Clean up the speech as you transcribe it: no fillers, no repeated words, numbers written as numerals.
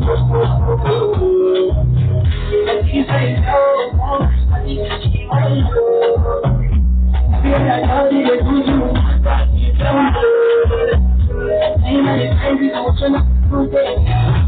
you say no, I think that she won't know. Feel like all the way to you, but you don't know. Ain't nothing crazy, don't you know who's there?